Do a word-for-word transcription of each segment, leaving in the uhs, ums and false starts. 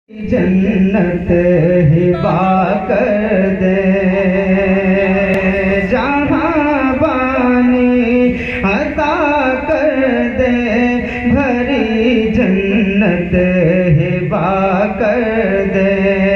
जन्नत हिबा कर दे, जहाँ बानी अता कर दे, भरी जन्नत हिबा कर दे।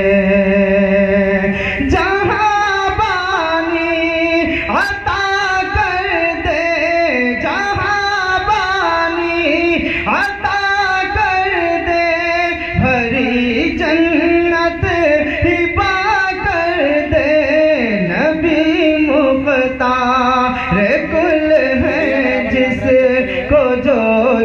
जहाँ बानी अता कर दे, जहाँ बानी अता कर दे, भरी जन्नत हिबा कर दे। नबी मुख्तार कुल है, जिसको जो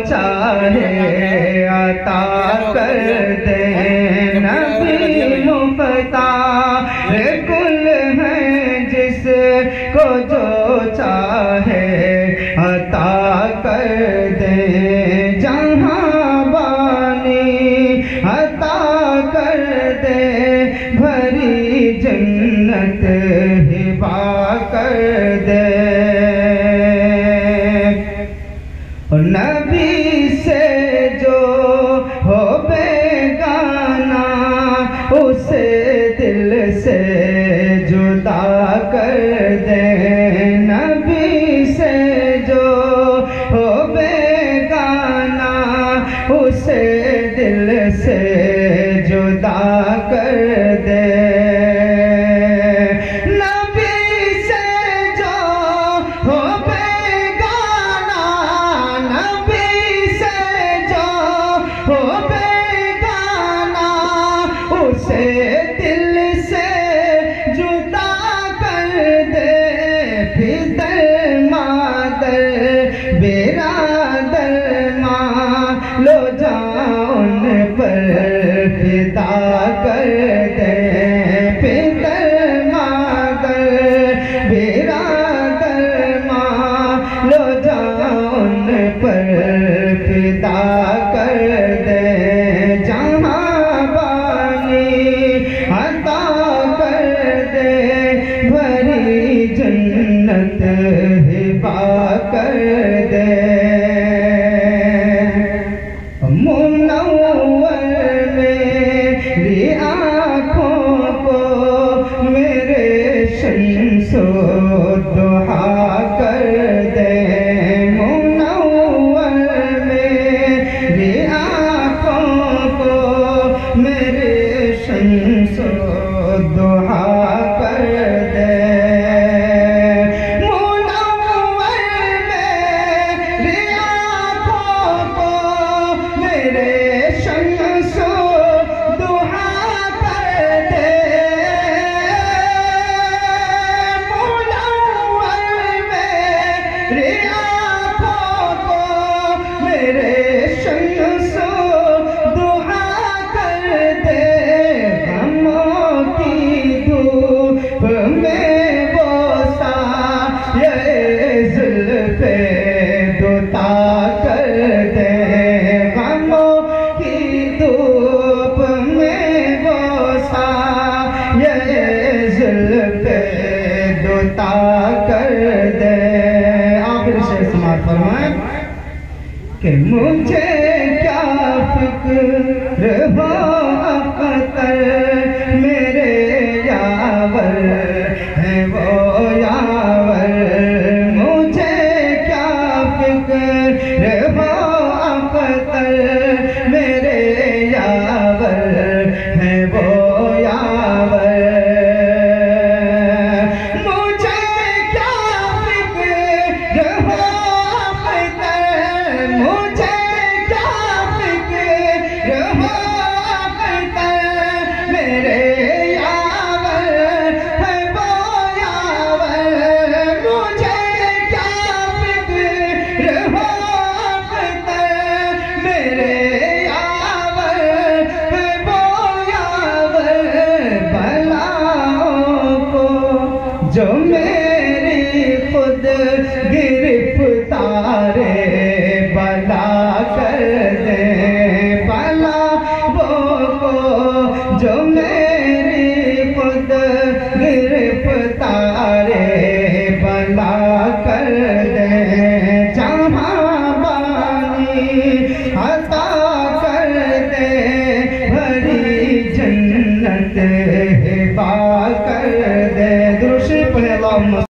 चाहे अता कर दे। नबी मुख्तार कुल है, जिसको जो चाहे अता कर दे। जहाँ बानी अता कर दे, भरी जन्नत हिबा कर दे। नबी से जो हो बेगाना, उसे दिल से जुदा कर दे। नबी से जो हो बेगाना, उसे दिल से जुदा कर दे। नबी से जो हो बेगाना, नबी से जो हो बेगाना, उसे दिल से जुदा कर दे। फिदर मादर बिरादर मां लो जान पर फिदा कर दे। फिदर मादर बिरादर मां लो जान पर फिदा कर दे। जहाँ बानी अता कर दे, भरी जन्नत हिबा कर दे। मुनव्वर मेरी आँखों को मेरे शम्सो दुहा कर दे। मुनव्वर मेरी आँखों को मेरे शम्सो दुहा कर दे। कि मुझे क्या फिक्र हो अख्तर, मेरे यावर है वो यावर। मुझे क्या फिक्र हो अख्तर, मेरे यावर है वो यावर। जो मेरी खुद गिरफ्तारे बला कर दे, बला वो को जो मेरी खुद गिरफ्तारे बला कर दे। जहाँ बानी अता कर दे, भरी जन्नत हिबा कर दे। दुरूद शरीफ पढ़े अल्लाहुम्मा